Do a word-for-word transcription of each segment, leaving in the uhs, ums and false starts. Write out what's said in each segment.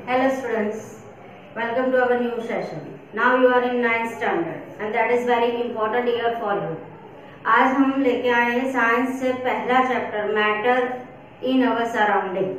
Hello students, welcome to our new session. Now you are in ninth standard and that is very important year for you. आज हम लेके आए हैं science से पहला chapter matter in our surrounding.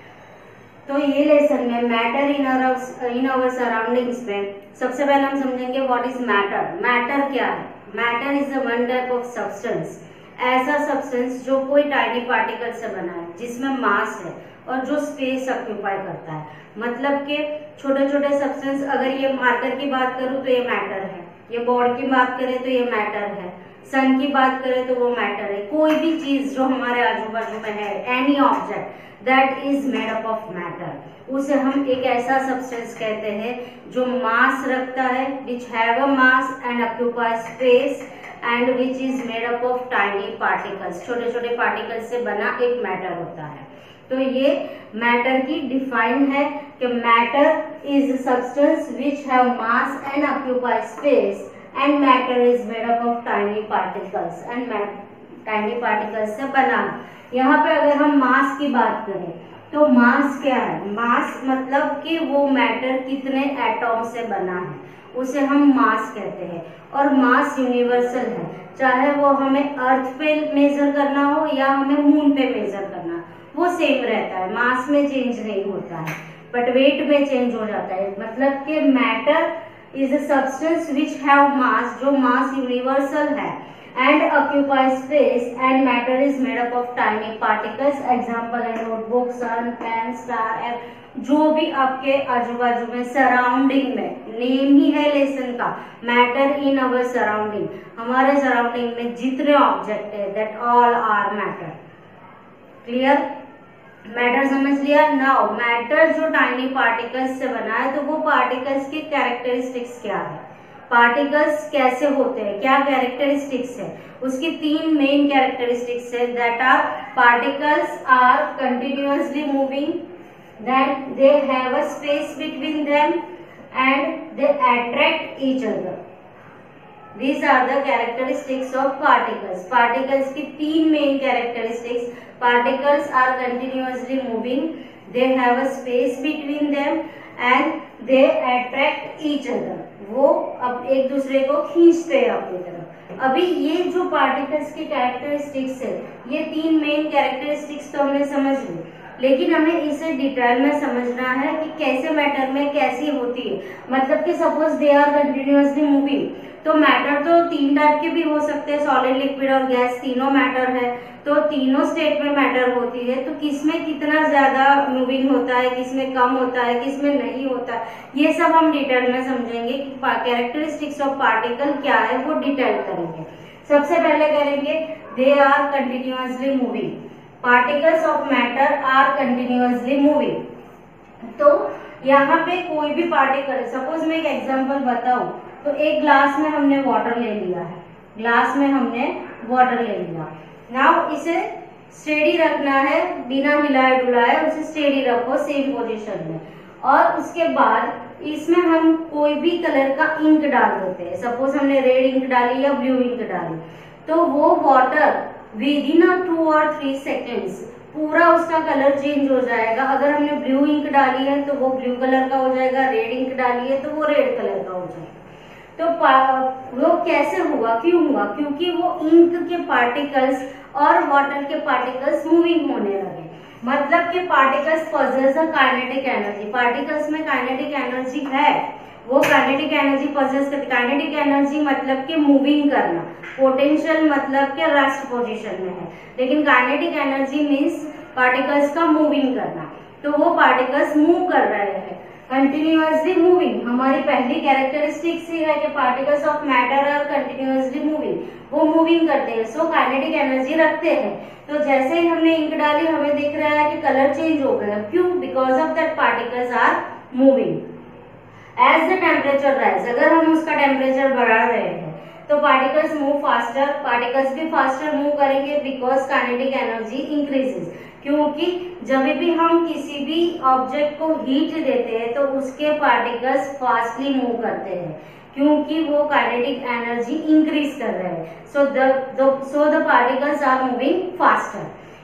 तो ये लेसन में matter in in our surroundings में सबसे पहले हम समझेंगे व्हाट इज मैटर। मैटर क्या है? Matter is a one type of substance, ऐसा सब्सटेंस जो कोई टाइनी पार्टिकल से बना है, जिसमें मास है और जो स्पेस ऑक्यूपाई करता है। मतलब कि छोटे छोटे सब्सटेंस, अगर ये मार्कर की बात करूँ तो ये मैटर है, ये बोर्ड की बात करें तो ये मैटर है, सन की बात करें तो वो मैटर है। कोई भी चीज जो हमारे आजू बाजू में है, any object that is made up of matter, उसे हम एक ऐसा सब्सटेंस कहते हैं जो मास रखता है, which have a mass and occupy space and which is made up of tiny particles. छोटे छोटे पार्टिकल्स से बना एक मैटर होता है। तो ये मैटर की डिफाइन है कि matter is substance which have mass and occupy space and matter is made up of tiny particles and tiny particles से बना। यहाँ पे अगर हम मास की बात करें तो मास क्या है? मास मतलब कि वो मैटर कितने एटॉम से बना है, उसे हम मास कहते हैं। और मास यूनिवर्सल है, चाहे वो हमें अर्थ पे मेजर करना हो या हमें मून पे मेजर करना, वो सेम रहता है, मास में चेंज नहीं होता है, बट वेट में चेंज हो जाता है। मतलब कि matter is a substance which have mass, जो मास यूनिवर्सल है, and occupy space and matter is made up of tiny particles. Example है नोटबुक, सन, पेन, स्टार, जो भी आपके आजू बाजू में सराउंडिंग में, नेम ही है लेसन का, मैटर इन अवर सराउंडिंग। हमारे सराउंडिंग में जितने ऑब्जेक्ट है that all are matter. Clear? Matter समझ लिया। नाउ मैटर जो टाइनी पार्टिकल्स से बना है, तो वो पार्टिकल्स की कैरेक्टरिस्टिक्स क्या है, पार्टिकल्स कैसे होते हैं, क्या कैरेक्टरिस्टिक्स है, उसकी तीन मेन कैरेक्टरिस्टिक्स है। That are particles are continuously moving, that they have a space between them and they attract each other. These are the characteristics of particles. Particles की तीन main characteristics. Particles are continuously moving, they have a space between them and they attract each other. वो अब एक दूसरे को खींचते हैं अपनी तरफ। अभी ये जो पार्टिकल्स की कैरेक्टरिस्टिक्स है, ये तीन मेन कैरेक्टरिस्टिक्स तो हमने समझ ली, लेकिन हमें इसे डिटेल में समझना है कि कैसे मैटर में कैसी होती है। मतलब कि suppose they are continuously moving, तो मैटर तो तीन टाइप के भी हो सकते हैं, सॉलिड, लिक्विड और गैस, तीनों मैटर है। तो तीनों स्टेट में मैटर होती है, तो किसमें कितना ज्यादा मूविंग होता है, किसमें कम होता है, किसमें नहीं होता, ये सब हम डिटेल में समझेंगे कि कैरेक्टरिस्टिक्स ऑफ पार्टिकल क्या है, वो डिटेल करेंगे। सबसे पहले करेंगे they are continuously moving. Particles of matter are continuously moving. तो यहाँ पे कोई भी पार्टिकल, सपोज मैं एक एग्जांपल बताऊं, तो एक ग्लास में हमने वाटर ले लिया है, ग्लास में हमने वाटर ले लिया। नाउ इसे स्टेडी रखना है, बिना हिलाए डुलाए उसे स्टेडी रखो सेम पोजीशन में। और उसके बाद इसमें हम कोई भी कलर का इंक डाल देते हैं। सपोज हमने रेड इंक डाली या ब्लू इंक डाली, तो वो water within a two और थ्री सेकेंड्स पूरा उसका कलर चेंज हो जाएगा। अगर हमने ब्लू इंक डाली है तो वो ब्लू कलर का हो जाएगा, रेड इंक डाली है तो वो रेड कलर का हो जाएगा। तो वो कैसे हुआ, क्यों हुआ? क्योंकि वो इंक के पार्टिकल्स और वाटर के पार्टिकल्स मूविंग होने लगे। मतलब कि particles possess a kinetic energy, particles में काइनेटिक एनर्जी है, वो काइनेटिक एनर्जी पॉजेस करती। काइनेटिक एनर्जी मतलब कि मूविंग करना, पोटेंशियल मतलब कि रेस्ट पोजीशन में है, लेकिन काइनेटिक एनर्जी मीन्स पार्टिकल्स का मूविंग करना। तो वो पार्टिकल्स मूव कर रहे हैं, कंटिन्यूअसली मूविंग। हमारी पहली कैरेक्टरिस्टिक्स ही है कि particles of matter are continuously moving, वो मूविंग करते हैं, सो काइनेटिक एनर्जी रखते हैं। तो जैसे ही हमने इंक डाली, हमें दिख रहा है कि कलर चेंज हो गया। क्यों? Because of that particles are moving. As the temperature rise, अगर हम उसका टेम्परेचर बढ़ा रहे हैं तो पार्टिकल्स मूव फास्टर, पार्टिकल्स भी फास्टर मूव करेंगे बिकॉज काइनेटिक एनर्जी इंक्रीजेस। क्योंकि जब भी हम किसी भी ऑब्जेक्ट को हीट देते हैं तो उसके पार्टिकल्स फास्टली मूव करते हैं, क्योंकि वो काइनेटिक एनर्जी इंक्रीज कर रहे हैं। So the so the particles are moving faster.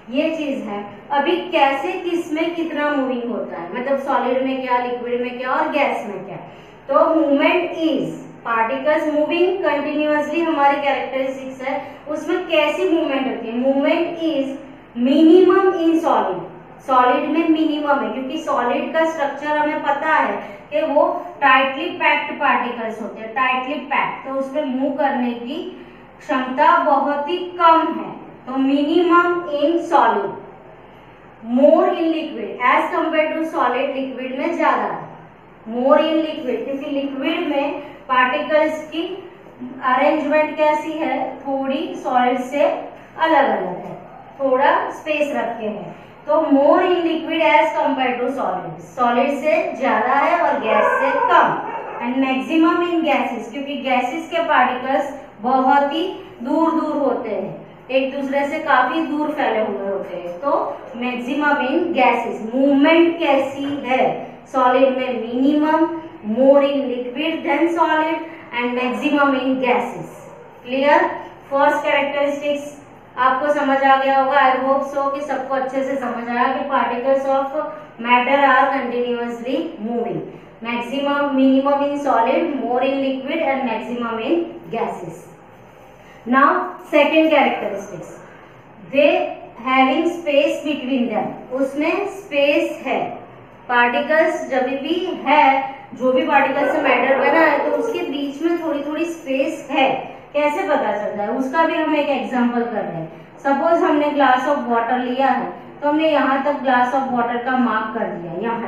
ये चीज है। अभी कैसे किस में कितना मूविंग होता है, मतलब सॉलिड में क्या, लिक्विड में क्या और गैस में क्या। तो movement is particles moving continuously, हमारी कैरेक्टरिस्टिक्स है, उसमें कैसी मूवमेंट होती है। Movement is minimum in solid, solid में मिनिमम है, क्योंकि सॉलिड का स्ट्रक्चर हमें पता है कि वो टाइटली पैक्ड पार्टिकल्स होते हैं, टाइटली पैक्ड, तो उसमें मूव करने की क्षमता बहुत ही कम है। तो minimum in solid, more in liquid as compare to solid, liquid में ज्यादा है। मोर इन लिक्विड क्योंकि लिक्विड में पार्टिकल्स की अरेंजमेंट कैसी है, थोड़ी सॉलिड से अलग अलग है, थोड़ा स्पेस रखे हैं। तो more in liquid as compare to solid, solid से ज्यादा है और गैस से कम। एंड मैक्सिमम इन गैसेस, क्योंकि गैसेस के पार्टिकल्स बहुत ही दूर दूर होते हैं, एक दूसरे से काफी दूर फैले हुए होते हैं। तो मैक्सिमम इन गैसेस, मूवमेंट कैसी है, सॉलिड में minimum, more in liquid than solid and maximum in gases. Clear. First characteristics आपको समझ आ गया होगा, आई होप सो कि सबको अच्छे से समझ आया कि particles of matter are continuously moving, maximum minimum in solid, more in liquid and maximum in gases. Now second characteristics, they having space between them, उसमें स्पेस है। पार्टिकल्स जब भी है, जो भी पार्टिकल से मैटर बना है, तो उसके बीच में थोड़ी थोड़ी स्पेस है। कैसे पता चलता है, उसका भी हम एक एग्जांपल कर रहे हैं। सपोज हमने ग्लास ऑफ वाटर लिया है, तो हमने यहाँ तक ग्लास ऑफ वाटर का मार्क कर दिया, यहाँ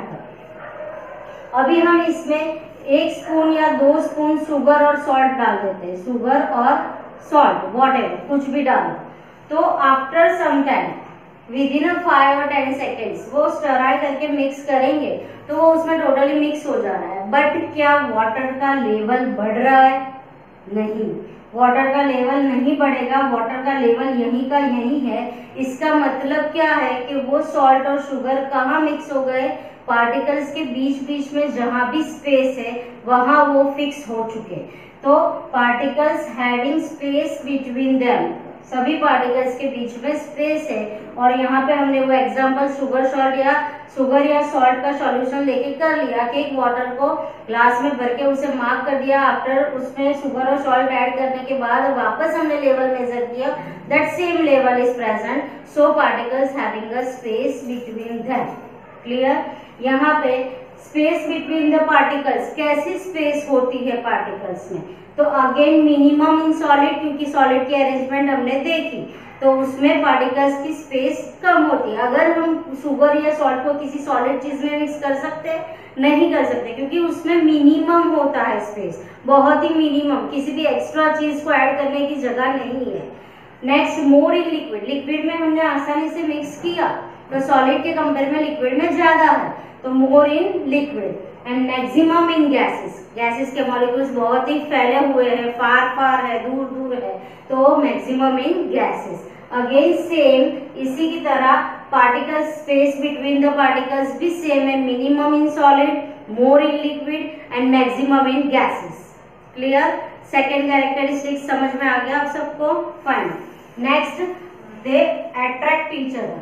तक। अभी हम इसमें एक स्पून या दो स्पून शुगर और सॉल्ट डाल देते हैं, शुगर और सॉल्ट व्हाटएवर, कुछ भी डालो। तो after some time within a five और टेन सेकेंड्स वो स्टराई करके मिक्स करेंगे, तो वो उसमें टोटली मिक्स हो जा रहा है। बट क्या वाटर का लेवल बढ़ रहा है? नहीं, वाटर का लेवल नहीं बढ़ेगा, वाटर का लेवल यहीं का यहीं है। इसका मतलब क्या है कि वो सॉल्ट और शुगर कहाँ मिक्स हो गए, पार्टिकल्स के बीच बीच में जहां भी स्पेस है वहां वो फिक्स हो चुके। तो particles having space between them, सभी पार्टिकल्स के बीच में स्पेस है। और यहाँ पे हमने वो एग्जांपल शुगर सॉल्ट या शुगर या सॉल्ट का सॉल्यूशन लेके कर लिया कि एक वाटर को ग्लास में भर के उसे मार्क कर दिया, आफ्टर उसमें शुगर और सॉल्ट ऐड करने के बाद वापस हमने लेवल मेजर किया, that same level is present, so particles having a space between them. Clear. यहाँ पे स्पेस बिटवीन द पार्टिकल्स, कैसी स्पेस होती है पार्टिकल्स में, तो अगेन मिनिमम इन सॉलिड, क्योंकि सॉलिड की अरेंजमेंट हमने देखी, तो उसमें पार्टिकल्स की स्पेस कम होती है। अगर हम शुगर या सॉल्ट को किसी सॉलिड चीज में मिक्स कर सकते हैं? नहीं कर सकते, क्योंकि उसमें मिनिमम होता है स्पेस, बहुत ही मिनिमम, किसी भी एक्स्ट्रा चीज को ऐड करने की जगह नहीं है। Next, more in liquid, liquid में हमने आसानी से मिक्स किया, तो सॉलिड के कंपेयर में लिक्विड में ज्यादा है, तो more in liquid. And maximum in gases, gases के मॉलिक्यूल्स बहुत ही फैले हुए हैं, फार फार है, दूर दूर है, तो maximum in gases. Again same, इसी की तरह particles, space between the particles भी सेम है, minimum in solid, more in liquid and maximum in gases. Clear. Second characteristic समझ में आ गया आप सबको? Fine. Next, they attract each other,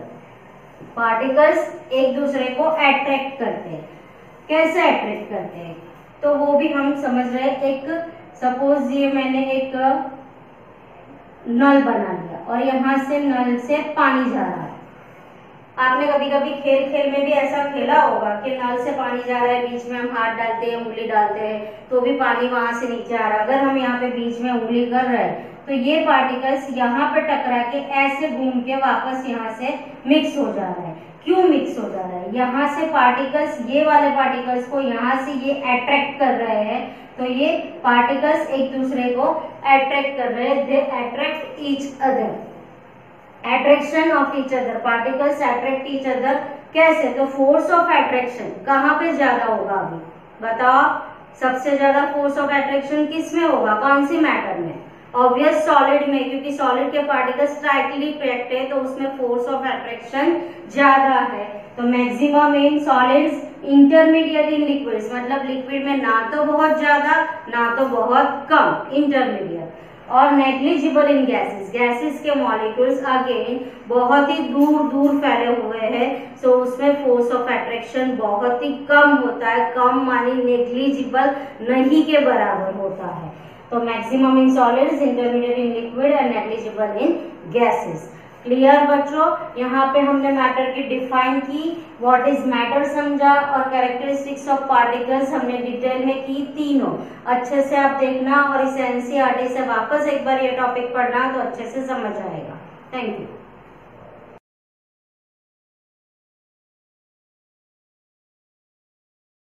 particles एक दूसरे को अट्रैक्ट करते हैं। कैसे अट्रैक्ट करते हैं, तो वो भी हम समझ रहे हैं। एक सपोज ये मैंने एक नल बना लिया और यहाँ से नल से पानी जा रहा है। आपने कभी कभी खेल खेल में भी ऐसा खेला होगा कि नल से पानी जा रहा है, बीच में हम हाथ डालते हैं, उंगली डालते हैं, तो भी पानी वहां से नीचे आ रहा है। अगर हम यहाँ पे बीच में उंगली कर रहे हैं, तो ये पार्टिकल्स यहाँ पे टकरा के ऐसे घूम के वापस यहाँ से मिक्स हो जा रहा है। क्यों मिक्स हो जा रहा है? यहाँ से पार्टिकल्स, ये वाले पार्टिकल्स को यहाँ से ये अट्रैक्ट कर रहे हैं, तो ये पार्टिकल्स एक दूसरे को अट्रैक्ट कर रहे हैं, they attract each other, attraction of each other, particles attract each other. कैसे? तो फोर्स ऑफ अट्रैक्शन कहाँ पे ज्यादा होगा? अभी बताओ, सबसे ज्यादा फोर्स ऑफ अट्रैक्शन किस में होगा, कौन सी मैटर में? ऑब्वियस सॉलिड में, क्योंकि सॉलिड के पार्टिकल्स टाइटली पैक्ड है, तो उसमें फोर्स ऑफ अट्रैक्शन ज्यादा है। तो maximum in solids, intermediate in liquids, मतलब लिक्विड में ना तो बहुत ज्यादा ना तो बहुत कम, इंटरमीडिएट। और नेग्लिजिबल इन गैसेस, गैसेस के मॉलिक्यूल्स अगेन बहुत ही दूर दूर फैले हुए हैं, सो so उसमें फोर्स ऑफ अट्रैक्शन बहुत ही कम होता है, कम मानी नेग्लिजिबल, नहीं के बराबर होता है। तो maximum in solids, intermediate in liquid and negligible in gases. Clear बच्चों, यहाँ पे हमने मैटर की डिफाइन की, व्हाट इज मैटर समझा, और कैरेक्टरिस्टिक्स ऑफ पार्टिकल्स हमने डिटेल में की तीनों। अच्छे से आप देखना और इस एनसीईआरटी से वापस एक बार ये टॉपिक पढ़ना तो अच्छे से समझ आएगा। Thank you.